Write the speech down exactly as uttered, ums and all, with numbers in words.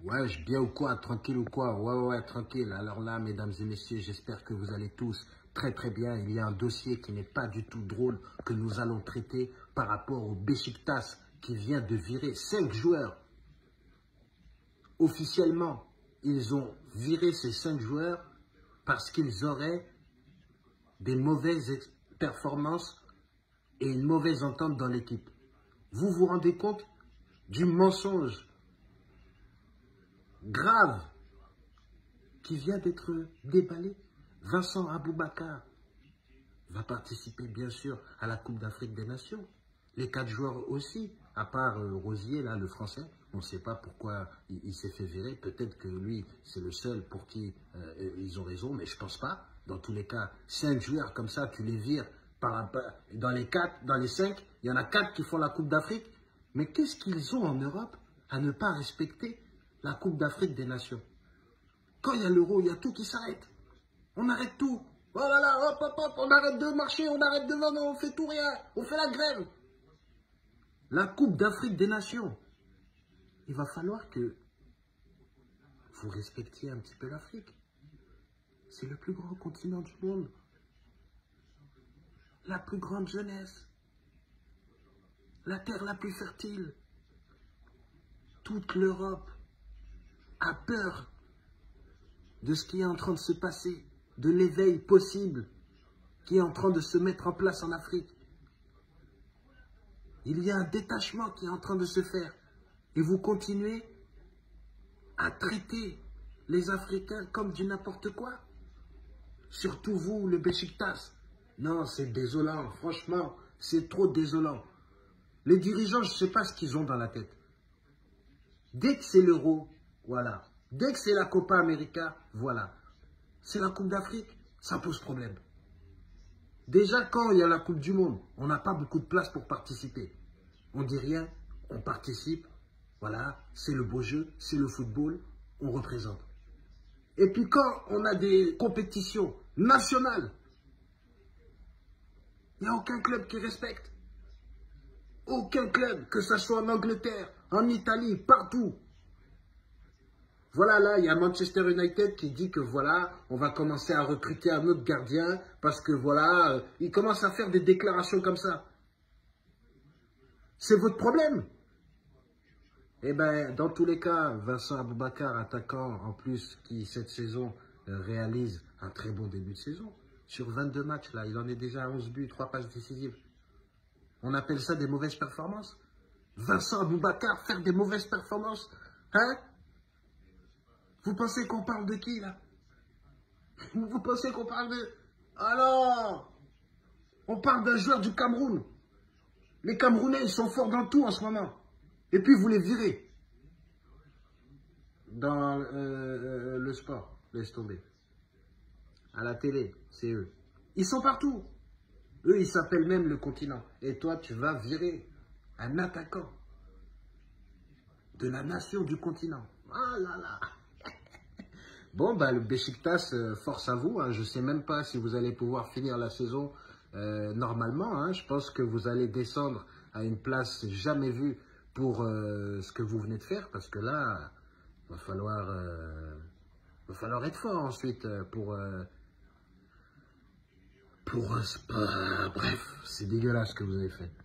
Ouais, je bien ou quoi? Tranquille ou quoi? Ouais, ouais, ouais, tranquille. Alors là, mesdames et messieurs, j'espère que vous allez tous très très bien. Il y a un dossier qui n'est pas du tout drôle que nous allons traiter par rapport au Beşiktaş qui vient de virer cinq joueurs. Officiellement, ils ont viré ces cinq joueurs parce qu'ils auraient des mauvaises performances et une mauvaise entente dans l'équipe. Vous vous rendez compte du mensonge grave qui vient d'être déballé? Vincent Aboubakar va participer bien sûr à la Coupe d'Afrique des Nations. Les quatre joueurs aussi, à part euh, Rosier, là, le français. On ne sait pas pourquoi il, il s'est fait virer. Peut-être que lui, c'est le seul pour qui euh, ils ont raison, mais je ne pense pas. Dans tous les cas, cinq joueurs comme ça, tu les vires par, par, dans les quatre, dans les cinq, il y en a quatre qui font la Coupe d'Afrique. Mais qu'est-ce qu'ils ont en Europe à ne pas respecter la Coupe d'Afrique des Nations? Quand il y a l'euro, il y a tout qui s'arrête. On arrête tout. Oh là là, hop, hop, hop, on arrête de marcher, on arrête de vendre, on fait tout rien. On fait la grève. La Coupe d'Afrique des Nations. Il va falloir que vous respectiez un petit peu l'Afrique. C'est le plus grand continent du monde. La plus grande jeunesse. La terre la plus fertile. Toute l'Europe a peur de ce qui est en train de se passer, de l'éveil possible qui est en train de se mettre en place en Afrique. Il y a un détachement qui est en train de se faire. Et vous continuez à traiter les Africains comme du n'importe quoi. Surtout vous, le Beşiktaş. Non, c'est désolant. Franchement, c'est trop désolant. Les dirigeants, je ne sais pas ce qu'ils ont dans la tête. Dès que c'est l'euro, voilà. Dès que c'est la Copa América, voilà. C'est la Coupe d'Afrique, ça pose problème. Déjà, quand il y a la Coupe du Monde, on n'a pas beaucoup de place pour participer. On dit rien, on participe. Voilà, c'est le beau jeu, c'est le football, on représente. Et puis quand on a des compétitions nationales, il n'y a aucun club qui respecte. Aucun club, que ce soit en Angleterre, en Italie, partout. Voilà, là, il y a Manchester United qui dit que voilà, on va commencer à recruter un autre gardien parce que voilà, euh, il commence à faire des déclarations comme ça. C'est votre problème. Eh bien, dans tous les cas, Vincent Aboubakar, attaquant en plus, qui cette saison euh, réalise un très bon début de saison. Sur vingt-deux matchs, là, il en est déjà à onze buts, trois passes décisives. On appelle ça des mauvaises performances? Vincent Aboubakar faire des mauvaises performances? Hein? Vous pensez qu'on parle de qui, là? Vous pensez qu'on parle de... Alors, on parle d'un joueur du Cameroun. Les Camerounais, ils sont forts dans tout en ce moment. Et puis, vous les virez. Dans euh, euh, le sport, laisse tomber. À la télé, c'est eux. Ils sont partout. Eux, ils s'appellent même le continent. Et toi, tu vas virer un attaquant de la nation du continent. Ah là là. Bon, bah, le Beşiktaş, euh, force à vous. Hein. Je ne sais même pas si vous allez pouvoir finir la saison euh, normalement. Hein. Je pense que vous allez descendre à une place jamais vue pour euh, ce que vous venez de faire. Parce que là, il va falloir, euh, va falloir être fort ensuite pour... Euh, pour... Euh, bref, c'est dégueulasse ce que vous avez fait.